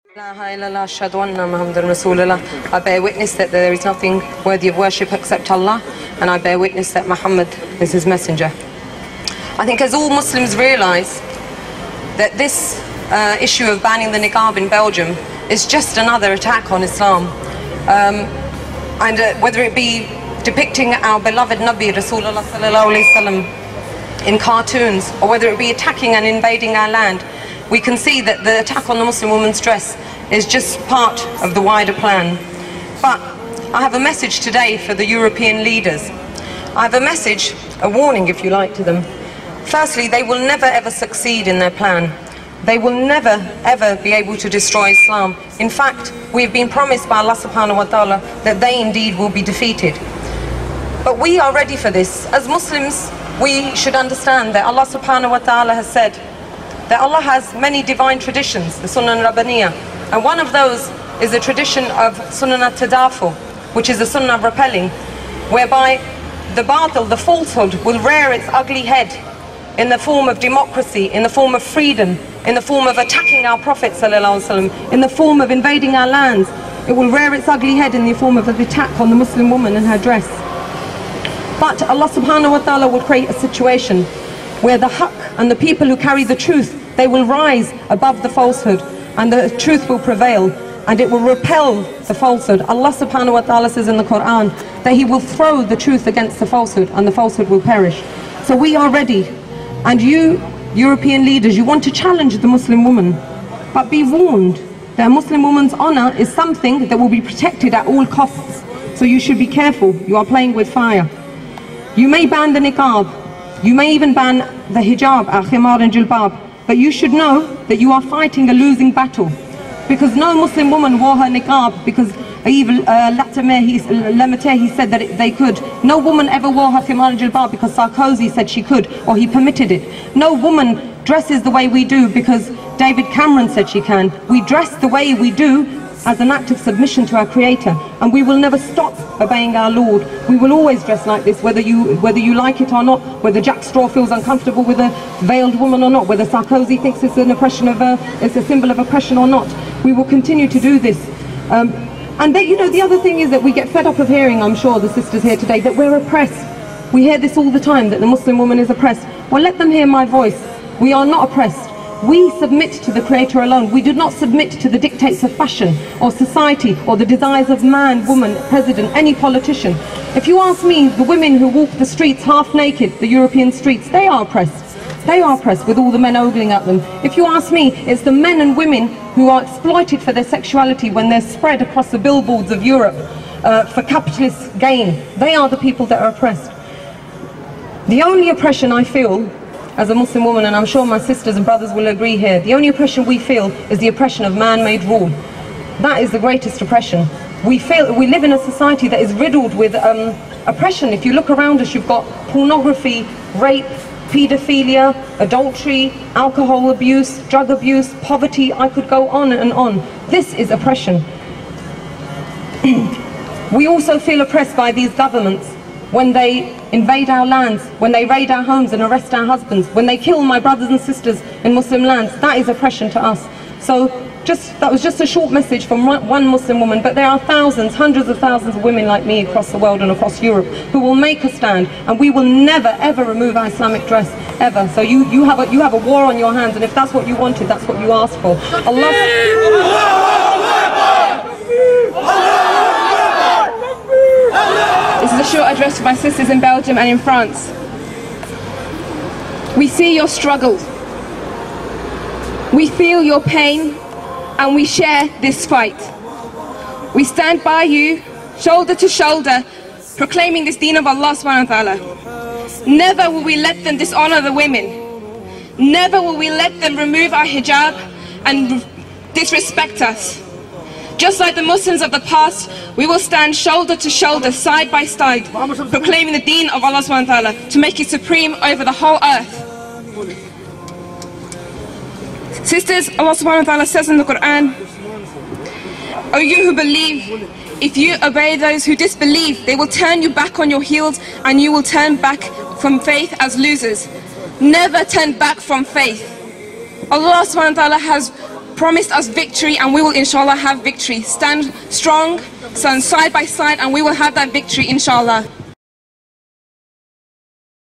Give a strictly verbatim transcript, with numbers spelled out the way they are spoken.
I bear witness that there is nothing worthy of worship except Allah, and I bear witness that Muhammad is his messenger. I think as all Muslims realise that this uh, issue of banning the niqab in Belgium is just another attack on Islam. Um, and uh, whether it be depicting our beloved Nabi Rasulullah sallallahu alayhi wasallam in cartoons, or whether it be attacking and invading our land, we can see that the attack on the Muslim woman's dress is just part of the wider plan. But I have a message today for the European leaders. I have a message, a warning if you like, to them. Firstly, they will never ever succeed in their plan. They will never ever be able to destroy Islam. In fact, we have been promised by Allah subhanahu wa ta'ala that they indeed will be defeated. But we are ready for this. As Muslims, we should understand that Allah subhanahu wa ta'ala has said that Allah has many divine traditions, the Sunan Rabbaniya, and one of those is the tradition of Sunan at-Tadafu, which is the Sunnah of repelling, whereby the batil, the falsehood, will rear its ugly head in the form of democracy, in the form of freedom, in the form of attacking our Prophet ﷺ, in the form of invading our lands. It will rear its ugly head in the form of an attack on the Muslim woman and her dress. But Allah subhanahu wa ta'ala will create a situation where the haqq and the people who carry the truth, they will rise above the falsehood, and the truth will prevail, and it will repel the falsehood. Allah subhanahu wa ta'ala says in the Quran that He will throw the truth against the falsehood, and the falsehood will perish. So we are ready, and you European leaders, you want to challenge the Muslim woman, but be warned that a Muslim woman's honor is something that will be protected at all costs. So you should be careful. You are playing with fire. You may ban the niqab, you may even ban the hijab, al-khimar and jilbab, but you should know that you are fighting a losing battle, because no Muslim woman wore her niqab because even uh, Latimer, he, Lemaitre, he said that it, they could. No woman ever wore her khimar and jilbab because Sarkozy said she could, or he permitted it. No woman dresses the way we do because David Cameron said she can. We dress the way we do as an act of submission to our Creator, and we will never stop obeying our Lord. We will always dress like this, whether you whether you like it or not, whether Jack Straw feels uncomfortable with a veiled woman or not, whether Sarkozy thinks it's an oppression of a, it's a symbol of oppression or not. We will continue to do this. Um, and they, you know, the other thing is that we get fed up of hearing, I'm sure, the sisters here today, that we're oppressed. We hear this all the time, that the Muslim woman is oppressed. Well, let them hear my voice. We are not oppressed. We submit to the Creator alone. We do not submit to the dictates of fashion or society or the desires of man, woman, president, any politician. If you ask me, the women who walk the streets half naked, the European streets, they are oppressed. They are oppressed with all the men ogling at them. If you ask me, it's the men and women who are exploited for their sexuality when they're spread across the billboards of Europe uh, for capitalist gain. They are the people that are oppressed. The only oppression I feel as a Muslim woman, and I'm sure my sisters and brothers will agree here, the only oppression we feel is the oppression of man-made rule. That is the greatest oppression. We feel we live in a society that is riddled with um, oppression. If you look around us, you've got pornography, rape, paedophilia, adultery, alcohol abuse, drug abuse, poverty. I could go on and on. This is oppression. We also feel oppressed by these governments when they invade our lands, when they raid our homes and arrest our husbands, when they kill my brothers and sisters in Muslim lands. That is oppression to us. So just that was just a short message from one Muslim woman, but there are thousands, hundreds of thousands of women like me across the world and across Europe who will make a stand, and we will never ever remove our Islamic dress, ever. So you, you, have a, you have a war on your hands, and if that's what you wanted, that's what you asked for. Allah. This is a short address for my sisters in Belgium and in France. We see your struggle. We feel your pain, and we share this fight. We stand by you, shoulder to shoulder, proclaiming this deen of Allah subhanahu wa ta'ala. Never will we let them dishonor the women. Never will we let them remove our hijab and disrespect us. Just like the Muslims of the past, we will stand shoulder to shoulder, side by side, proclaiming the deen of Allah subhanahu wa ta'ala to make it supreme over the whole earth. Sisters, Allah subhanahu wa ta'ala says in the Quran, O you who believe, if you obey those who disbelieve, they will turn you back on your heels, and you will turn back from faith as losers. Never turn back from faith. Allah subhanahu wa ta'ala has promised us victory, and we will inshallah have victory. Stand strong, stand side by side, and we will have that victory inshallah.